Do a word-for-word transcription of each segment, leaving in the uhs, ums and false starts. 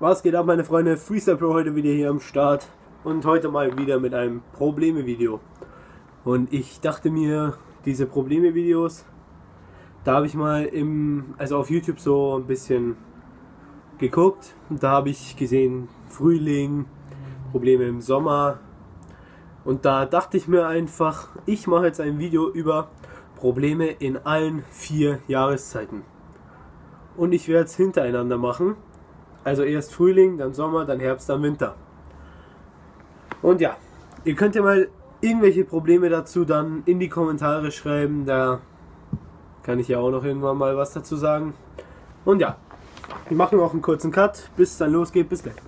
Was geht ab, meine Freunde? Freestyle Pro heute wieder hier am Start und heute mal wieder mit einem Probleme-Video. Und ich dachte mir, diese Probleme-Videos, da habe ich mal im, also auf YouTube so ein bisschen geguckt. Da habe ich gesehen Frühling, Probleme im Sommer. Und da dachte ich mir einfach, ich mache jetzt ein Video über Probleme in allen vier Jahreszeiten. Und ich werde es hintereinander machen. Also erst Frühling, dann Sommer, dann Herbst, dann Winter. Und ja, ihr könnt ja mal irgendwelche Probleme dazu dann in die Kommentare schreiben. Da kann ich ja auch noch irgendwann mal was dazu sagen. Und ja, wir machen auch einen kurzen Cut, bis es dann losgeht. Bis gleich.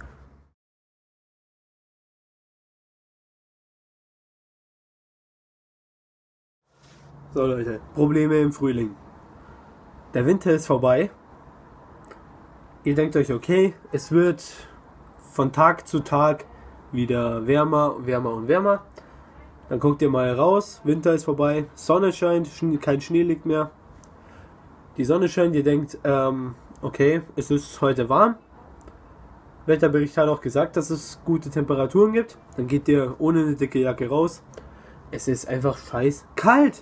So Leute, Probleme im Frühling. Der Winter ist vorbei. Ihr denkt euch, okay, es wird von Tag zu Tag wieder wärmer, wärmer und wärmer. Dann guckt ihr mal raus, Winter ist vorbei, Sonne scheint, kein Schnee liegt mehr. Die Sonne scheint, ihr denkt, ähm, okay, es ist heute warm. Wetterbericht hat auch gesagt, dass es gute Temperaturen gibt. Dann geht ihr ohne eine dicke Jacke raus. Es ist einfach scheiß kalt.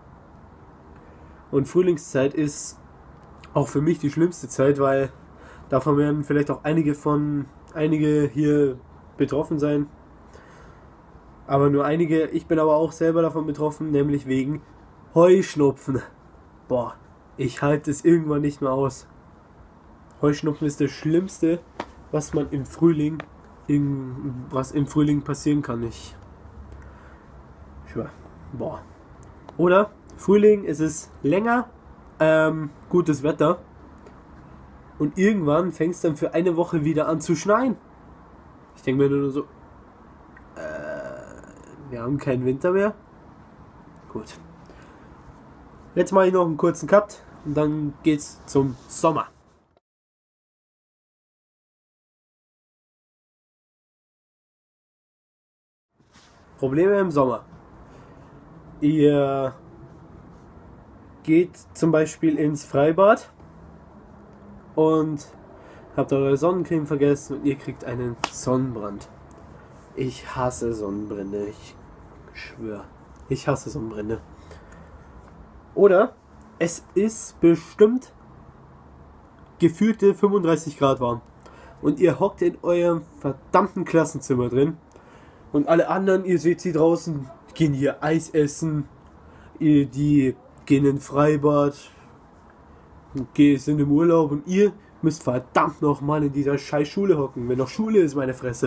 Und Frühlingszeit ist auch für mich die schlimmste Zeit, weil davon werden vielleicht auch einige von einige hier betroffen sein. Aber nur einige. Ich bin aber auch selber davon betroffen, nämlich wegen Heuschnupfen. Boah, ich halte es irgendwann nicht mehr aus. Heuschnupfen ist das Schlimmste, was man im Frühling, in, was im Frühling passieren kann. Ich schwör. Boah. Oder Frühling, es ist länger, ähm, gutes Wetter. Und irgendwann fängt es dann für eine Woche wieder an zu schneien. Ich denke mir nur so, äh, wir haben keinen Winter mehr. Gut. Jetzt mache ich noch einen kurzen Cut und dann geht's zum Sommer. Probleme im Sommer. Ihr geht zum Beispiel ins Freibad und habt eure Sonnencreme vergessen und ihr kriegt einen Sonnenbrand. Ich hasse Sonnenbrände, ich schwöre. Ich hasse Sonnenbrände. Oder es ist bestimmt gefühlte fünfunddreißig Grad warm und ihr hockt in eurem verdammten Klassenzimmer drin und alle anderen, ihr seht sie draußen, gehen hier Eis essen, ihr, die gehen in Freibad, sind im Urlaub und ihr müsst verdammt nochmal in dieser scheiß Schule hocken, wenn noch Schule ist, meine Fresse.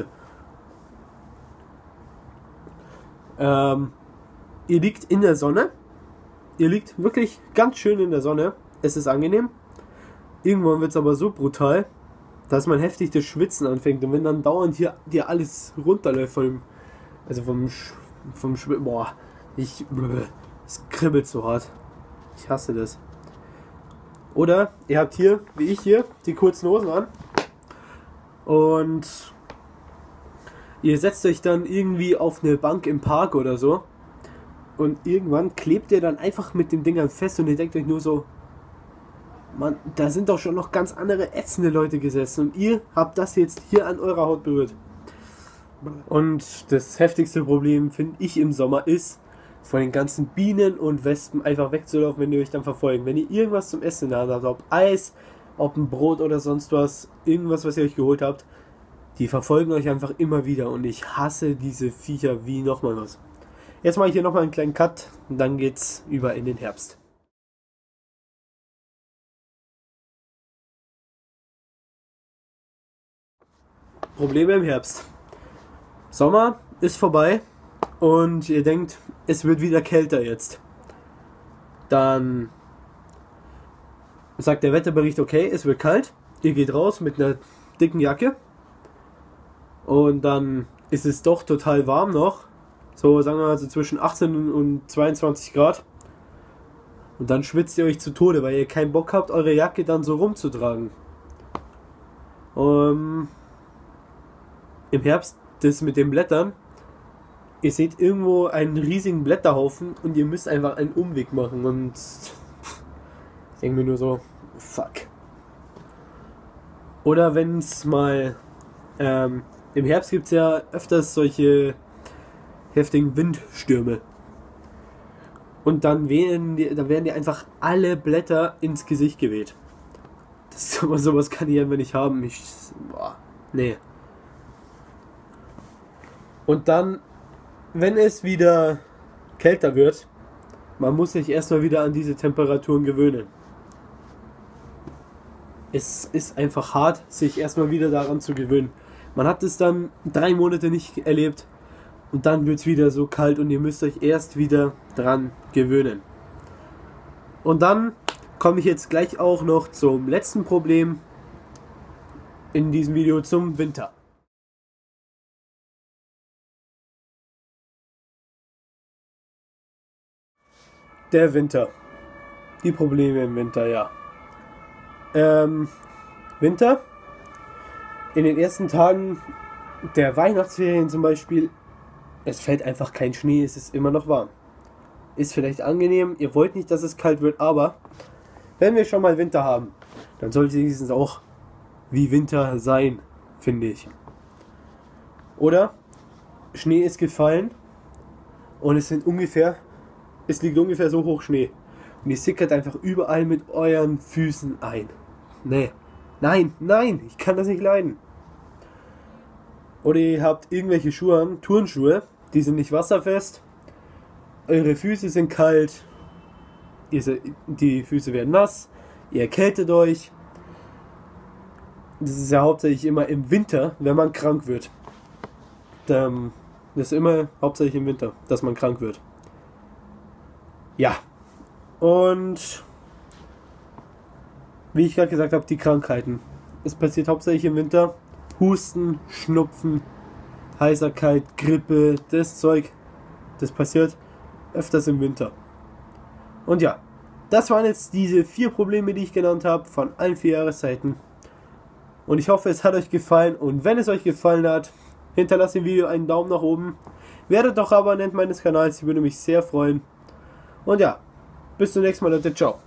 Ähm, ihr liegt in der Sonne, ihr liegt wirklich ganz schön in der Sonne, es ist angenehm. Irgendwann wird es aber so brutal, dass man heftig das Schwitzen anfängt und wenn dann dauernd hier dir alles runterläuft vom, also vom, vom Schwitzen, boah, ich, es kribbelt so hart. Ich hasse das. Oder ihr habt hier, wie ich hier, die kurzen Hosen an und ihr setzt euch dann irgendwie auf eine Bank im Park oder so und irgendwann klebt ihr dann einfach mit den Dingern fest und ihr denkt euch nur so, Mann, da sind doch schon noch ganz andere ätzende Leute gesessen und ihr habt das jetzt hier an eurer Haut berührt. Und das heftigste Problem, finde ich, im Sommer ist, von den ganzen Bienen und Wespen einfach wegzulaufen, wenn die euch dann verfolgen. Wenn ihr irgendwas zum Essen in der Hand habt, ob Eis, ob ein Brot oder sonst was, irgendwas, was ihr euch geholt habt, die verfolgen euch einfach immer wieder und ich hasse diese Viecher wie nochmal was. Jetzt mache ich hier nochmal einen kleinen Cut und dann geht's über in den Herbst. Probleme im Herbst. Sommer ist vorbei. Und ihr denkt, es wird wieder kälter jetzt. Dann sagt der Wetterbericht, okay, es wird kalt. Ihr geht raus mit einer dicken Jacke. Und dann ist es doch total warm noch. So, sagen wir mal so zwischen achtzehn und zweiundzwanzig Grad. Und dann schwitzt ihr euch zu Tode, weil ihr keinen Bock habt, eure Jacke dann so rumzutragen. Um, Im Herbst, das mit den Blättern. Ihr seht irgendwo einen riesigen Blätterhaufen und ihr müsst einfach einen Umweg machen und ich denke mir nur so, fuck. Oder wenn es mal ähm, im Herbst gibt es ja öfters solche heftigen Windstürme. Und dann werden die, dann werden die einfach alle Blätter ins Gesicht geweht. Das sowas, sowas kann ich einfach nicht haben. Ich, boah, nee. Und dann, wenn es wieder kälter wird, man muss sich erstmal wieder an diese Temperaturen gewöhnen. Es ist einfach hart, sich erstmal wieder daran zu gewöhnen. Man hat es dann drei Monate nicht erlebt und dann wird es wieder so kalt und ihr müsst euch erst wieder dran gewöhnen. Und dann komme ich jetzt gleich auch noch zum letzten Problem in diesem Video, zum Winter. Der Winter. Die Probleme im Winter, ja. Ähm, Winter. In den ersten Tagen der Weihnachtsferien zum Beispiel, es fällt einfach kein Schnee, es ist immer noch warm. Ist vielleicht angenehm, ihr wollt nicht, dass es kalt wird, aber wenn wir schon mal Winter haben, dann sollte es auch wie Winter sein, finde ich. Oder Schnee ist gefallen und es sind ungefähr, es liegt ungefähr so hoch Schnee und ihr sickert einfach überall mit euren Füßen ein. Nee, nein, nein, ich kann das nicht leiden. Oder ihr habt irgendwelche Schuhe an, Turnschuhe, die sind nicht wasserfest, eure Füße sind kalt, die Füße werden nass, ihr erkältet euch. Das ist ja hauptsächlich immer im Winter, wenn man krank wird. Das ist immer hauptsächlich im Winter, dass man krank wird. Ja, und wie ich gerade gesagt habe, die Krankheiten. Es passiert hauptsächlich im Winter. Husten, Schnupfen, Heiserkeit, Grippe, das Zeug, das passiert öfters im Winter. Und ja, das waren jetzt diese vier Probleme, die ich genannt habe, von allen vier Jahreszeiten. Und ich hoffe, es hat euch gefallen. Und wenn es euch gefallen hat, hinterlasst dem Video einen Daumen nach oben. Werdet doch Abonnent meines Kanals, ich würde mich sehr freuen. Und ja, bis zum nächsten Mal, Leute, ciao.